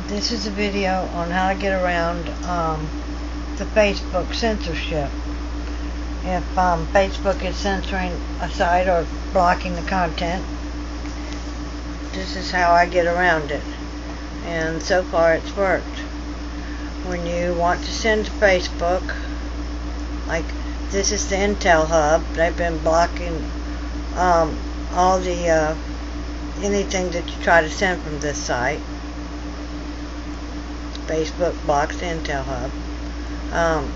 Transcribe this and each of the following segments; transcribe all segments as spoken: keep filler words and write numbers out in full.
This is a video on how to get around um, the Facebook censorship. If um, Facebook is censoring a site or blocking the content, this is how I get around it. And so far it's worked. When you want to send to Facebook, like this is the Intel Hub, they've been blocking um, all the uh, anything that you try to send from this site. Facebook blocks the Intel Hub. Um,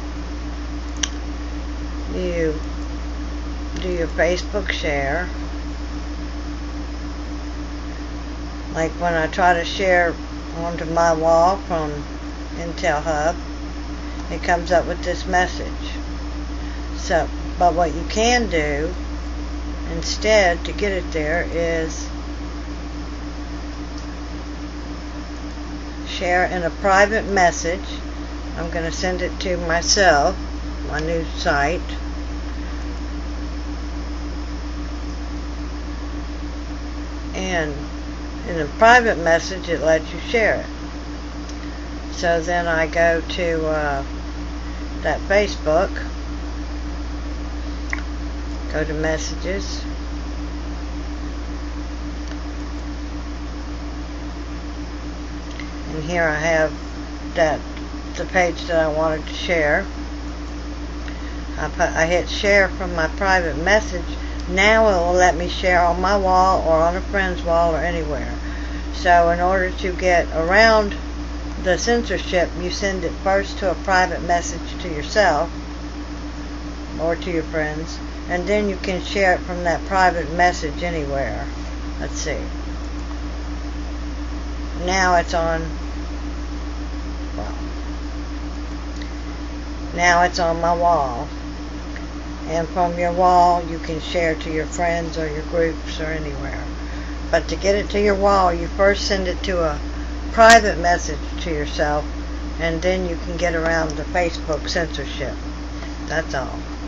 you do your Facebook share. Like when I try to share onto my wall from Intel Hub, it comes up with this message. So, but what you can do instead to get it there is share in a private message. I'm going to send it to myself, my new site. And in a private message, it lets you share it. So then I go to uh, that Facebook, go to messages, and here I have that the page that I wanted to share. I, put, I hit share from my private message. Now it will let me share on my wall or on a friend's wall or anywhere. So in order to get around the censorship, you send it first to a private message to yourself or to your friends, and then you can share it from that private message anywhere. Let's see. Now it's on, well, now it's on my wall. And from your wall, you can share to your friends or your groups or anywhere. But to get it to your wall, you first send it to a private message to yourself, and then you can get around the Facebook censorship. That's all.